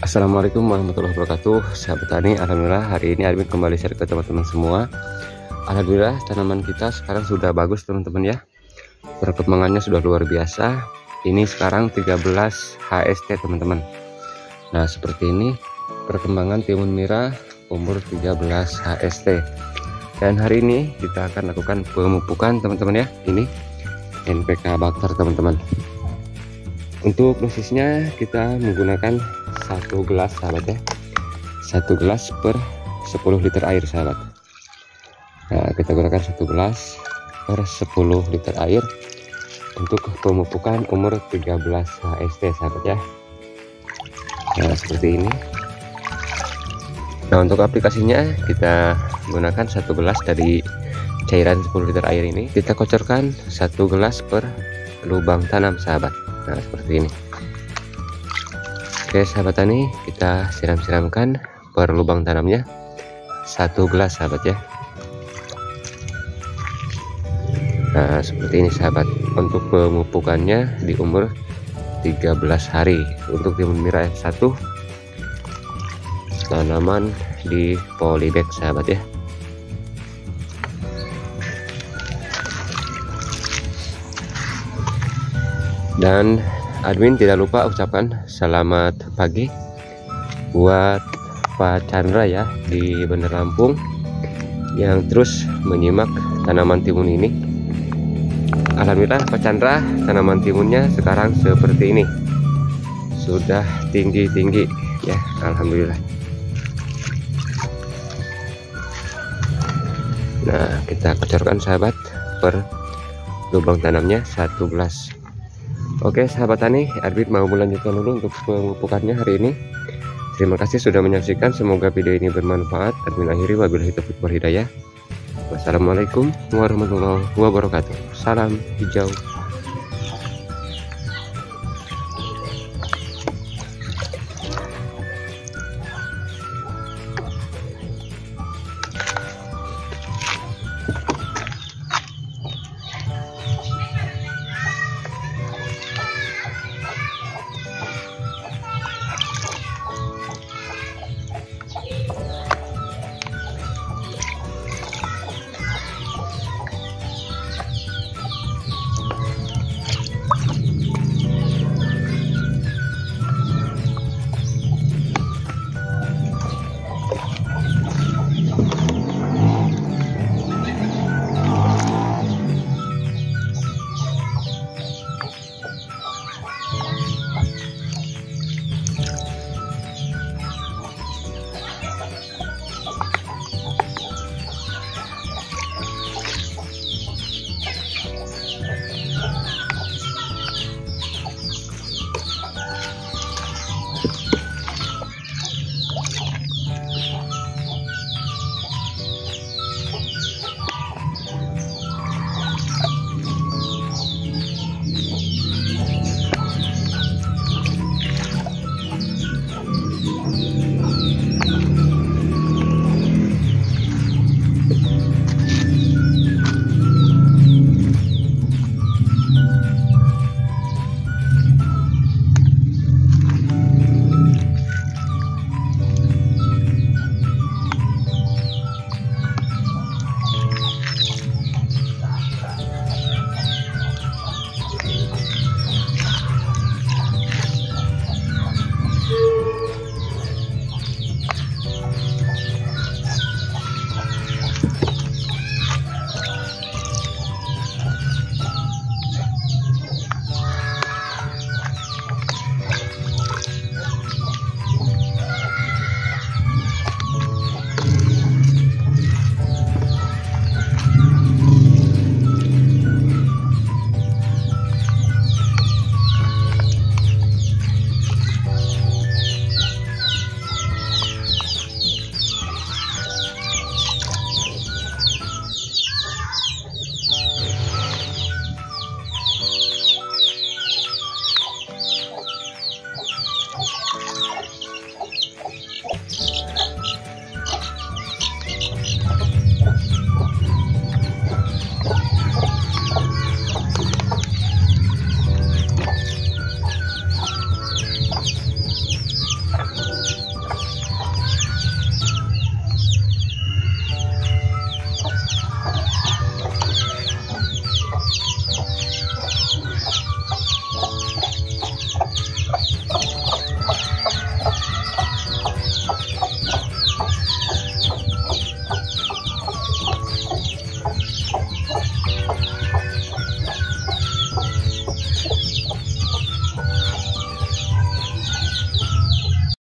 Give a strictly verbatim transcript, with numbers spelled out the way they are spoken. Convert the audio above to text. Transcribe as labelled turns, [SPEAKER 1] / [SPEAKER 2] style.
[SPEAKER 1] Assalamualaikum warahmatullahi wabarakatuh, sahabat tani. Alhamdulillah hari ini admin kembali share ke teman-teman semua. Alhamdulillah tanaman kita sekarang sudah bagus teman-teman ya. Perkembangannya sudah luar biasa. Ini sekarang tiga belas H S T teman-teman. Nah seperti ini perkembangan timun nira umur tiga belas H S T. Dan hari ini kita akan lakukan pemupukan teman-teman ya. Ini N P K bakar teman-teman. Untuk dosisnya kita menggunakan satu gelas sahabat ya, satu gelas per sepuluh liter air sahabat. Nah kita gunakan satu gelas per sepuluh liter air untuk pemupukan umur tiga belas H S T sahabat ya. Nah seperti ini. Nah untuk aplikasinya kita gunakan satu gelas dari cairan sepuluh liter air ini, kita kocorkan satu gelas per lubang tanam sahabat. Nah seperti ini. Oke sahabat tani, kita siram-siramkan per lubang tanamnya satu gelas sahabat ya. Nah seperti ini sahabat. Untuk pemupukannya di umur tiga belas hari. Untuk timun nira F satu tanaman di polybag sahabat ya. Dan admin tidak lupa ucapkan selamat pagi buat Pak Chandra ya di Bandar Lampung yang terus menyimak tanaman timun ini. Alhamdulillah Pak Chandra, tanaman timunnya sekarang seperti ini, sudah tinggi-tinggi ya, alhamdulillah. Nah kita kocorkan sahabat per lubang tanamnya satu gelas. Oke sahabat tani, admin mau melanjutkan dulu untuk pemupukannya hari ini. Terima kasih sudah menyaksikan, semoga video ini bermanfaat. Admin akhiri wabillahi taufiq wal hidayah. Wassalamualaikum warahmatullahi wabarakatuh. Salam hijau.